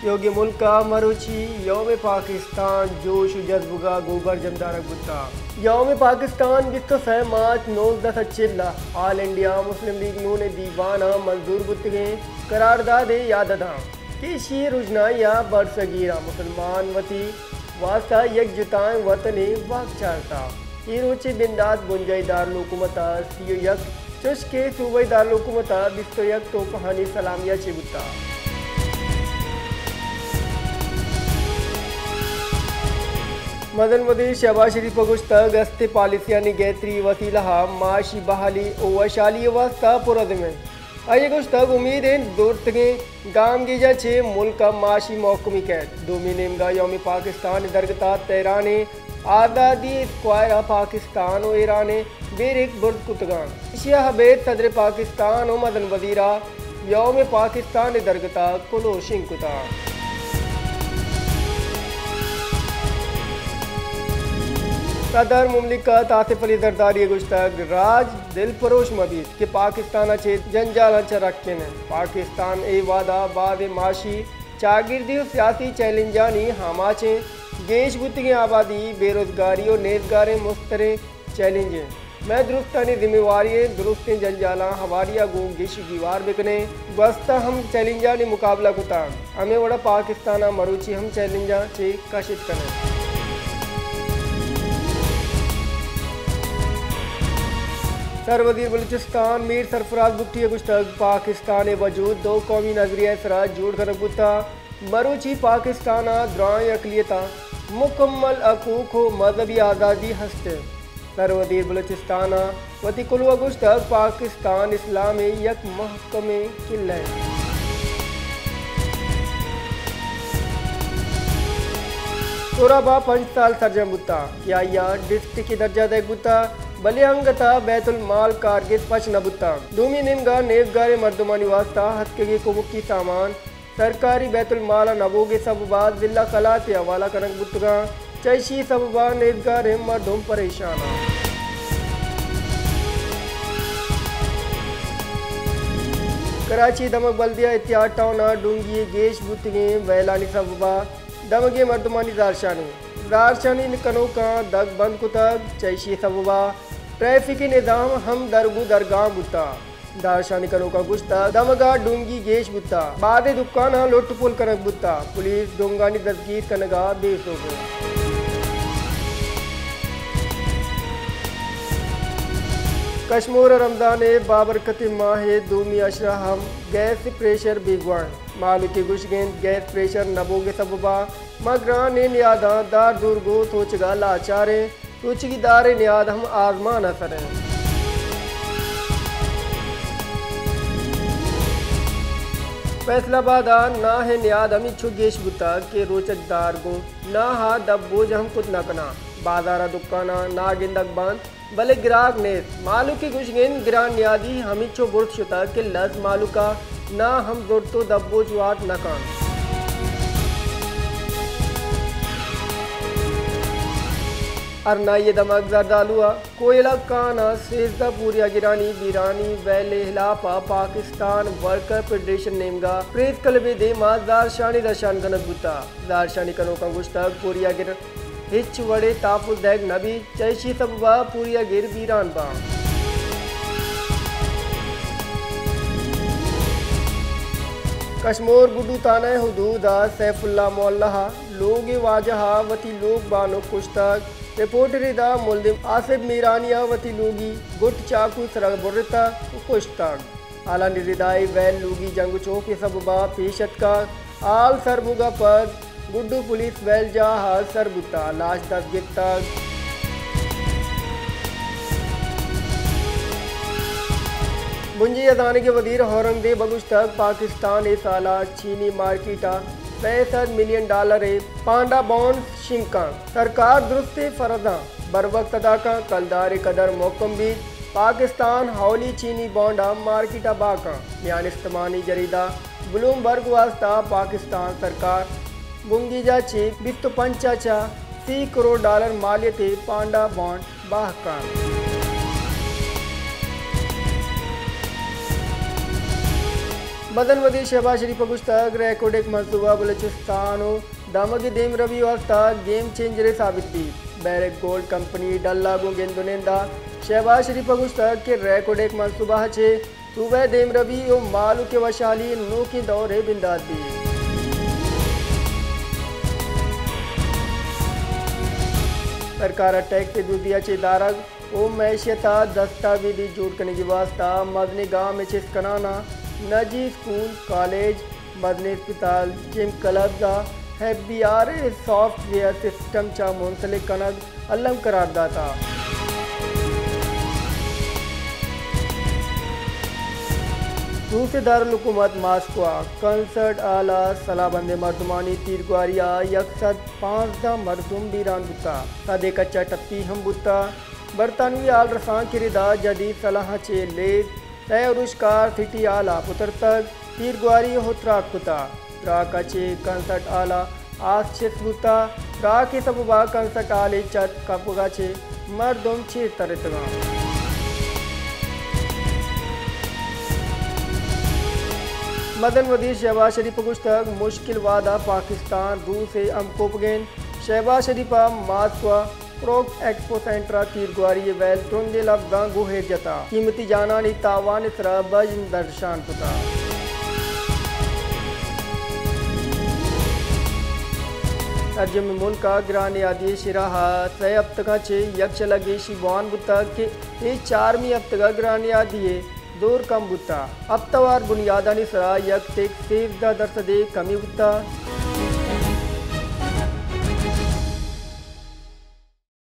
योगी मुल्क का मरुची यौम पाकिस्तान जोश जज्बुगा गोबर जमदारक बुत्ता यौम Pakistan 26 March 19 all India Muslim League नून दीवाना मंजूर बुतगे करारदाद याददा कि शी रुजनाया बरसगीरा मुसलमान वती वास्ता यकजुताएं वतने वाक चारता ये रोचे बिंदास गुंजाई दारुलहुकूमता सीओ यक चुश के सूबाई दारुलहुकूमता बिस्तो यक तो कहानी सलामिया चिबुता मदन वदी शहबाज शरीफ गुश्ता गस्ते पॉलिसियानी गैत्री वसीला माशी बहाली ओवशाली वास्ता पुरद में आइए गुश्ता उम्मीद है दोस्तगे गाम गिजा छे मुल्क का माशी मौकमी कैद दोमी नेमगा यौम पाकिस्तान दरगता तेराने आज़ादी स्क्वायर पाकिस्तान और ईरान बेरिक बुर्द कुतगान एशिया हबेद सदर पाकिस्तान और मदन वजीरा यौम पाकिस्तान दरगता कुलो शिंकुता सदर मुमलिकत आसिफ अली जरदारी गुश्तग राज दिल परोश मबीद के पाकिस्तान अच्छे जंजाल रखे ने पाकिस्तान ए वादा बाद माशी चागिरदी और सियासी चैलेंजानी हमाचे गेश बुतगी आबादी बेरोजगारी और नेजगार मुस्तरे चैलेंजें मैं दुरुस्तानी जिम्मेवारी दुरुस्त जंजाला हवारिया गो गिश दीवार बिकने वस्ता हम चैलेंजानी मुकाबला कुता हमें बड़ा पाकिस्ताना मरुची हम चैलेंजा चे कशित करें सर वजीर बलूचिस्तान मीर सरफराज बुट्टी गुश्तग पाकिस्तान वजूद दो कौमी नजरिया सरा जोड़ कर बुता मरुची पाकिस्तान द्राय अकलियता मुकम्मल अकूक हो मजहबी आज़ादी हस्ते सर वजीर बलूचिस्तान वती कुलवा गुश्तग पाकिस्तान इस्लाम यक महकमे किल्ला तोराबा 5 साल सरजम बुता या डिस्ट्रिक्ट की दर्जा दे बुता बलियांगता बैतुल माल कारगिज पच नबुता दूमी निमगा नेवगारे मर्दमानी वास्ता हत्के को मुक्की सामान सरकारी बैतुल माला नबोगे सबबा जिला कला से हवाला करक बुतगा चैशी सबबा नेवगारे मर्दुम परेशाना कराची दमक बल्दिया एहतियात टाउना डूंगी गेश बुतगे वैलानी सबबा दमगे मर्दमानी दारशानी कनो का दग बंद कुतग चैशी सबबा ट्रैफिक निज़ाम हम दरगु दरगाह बुता दारशानी कनो का गुश्ता दमगा डूंगी गेश बुता बाद दुकान लुट पुल कनक बुता पुलिस डोंगानी दस्तगीर कनगा बेस हो गए कश्मीर रमजान बाबरकत माह दूमी अशरा हम गैस प्रेशर बिगवान मालू के गुशगेंद गैस प्रेशर नबोगे सबबा मगरान नियादा दार दुर्गो सोचगा लाचारे तुचगी दारे नियाद हम आजमान असर हैं फैसलाबाद ना है नियाद हम छुगेश बुता के रोचक दार गो ना हा दब बोझ हम कुछ न कना बाजारा दुकाना ना गिंदक बांध भले गिराक ने मालू की गुशगेंद गिरान नियादी हम छो बुर्द शुता के लज मालू का ना हम जोड़ तो दब्बो जुआत न कान अरना ये दमक जरदालुआ कोयला काना सेजदा पूरिया गिरानी बीरानी वैले हिलापा पाकिस्तान वर्कर फेडरेशन नेमगा प्रेस कलबे दे मा दारशानी दशान कनक बुता दारशानी कनो का गुश्तक पूरिया गिर हिच वड़े ताफुज दैग नबी चैशी सबबा पूरिया गिर बीरान बा कश्मीर गुडू ताना हुदूदा सैफुल्ला मोल्ला लोग वाजहा वती लोग बानो कुश्तक रिपोर्टर दा मुल्दिम आसिफ मीरानिया वती लोगी गुट चाकू सरग बुरता कुश्तक आला निरिदाई वैल लोगी जंग चौक सबबा पेशत का आल सरबुगा पर गुड्डू पुलिस वैल जा हाल सरबुता लाश दस गिरता मुंजी अदाने के वजीर औरंगजेब बगुश्तक पाकिस्तान ए साला चीनी मार्केटा $65 मिलियन पांडा बॉन्ड शिंका सरकार दुरुस्त फरदा बर वक्त अदा का कलदार कदर मौकम भी पाकिस्तान हौली चीनी बॉन्डा मार्केटा बाका यान इस्तेमानी जरीदा ब्लूमबर्ग वास्ता पाकिस्तान सरकार बुंगीजा चे बिस्त पंचाचा $30 करोड़ मालियत पांडा बॉन्ड बाहकार मदन वदी शहबाज शरीफ गुश्तक रिकॉर्ड एक मनसूबा बलूचिस्तान दामगी देम रवि वास्ता गेम चेंजर साबित भी बैरक गोल्ड कंपनी डल्ला गेंदुनेंदा शहबाज शरीफ गुश्तक के रिकॉर्ड एक मनसूबा है सुबह देम रवि और मालू के वशाली नू की दौरे बिंदाद दी सरकार टैक्स से दूधिया चे दारग ओ मैशियता दस्तावेजी जोड़ करने की वास्ता मदनी गांव में चेस कनाना नजी स्कूल कॉलेज मदनी अस्पताल जिम क्लब का FBR सॉफ्टवेयर सिस्टम चा मुंसलिक कनद अलम करार दाता रूस दारुल हुकूमत मास्को कंसर्ट आला सलाबंद मर्दमानी तीरगुआरिया यकसद 15 मरदुम बीरान बुता सादे कच्चा टप्पी हम बुता बरतानवी आल रसान की रिदा जदीद सलाह चे लेज तयरुशकार थिटी आला पुत्र तक तीरगुआरी होत्राक पुता राका चे कंसर्ट आला आस छेस बुता राके सबबा कंसर्ट आले चत कपुगा चे मर्दुम चे तरतगा मदन वदी शहबाज शरीफ गुश्तक मुश्किल वादा पाकिस्तान रूस से अमकोपगेन शहबाज शरीफा मास्को प्रोक एक्सपो सेंट्रा तीरगुआरी वैल टुंगे लफ्जा गुहेर जता कीमती जाना नी तावान इसरा बज दर्शान पुता तर्जम मुल्का गिराने आदि शिराहा सह हफ्तगा चे यक्ष लगे शिबान बुता के 4वीं हफ्तगा गिराने आदि दूर कम बुता अब तवार बुनियादानी सरा यक टेक 13 दरसदे कमी बुता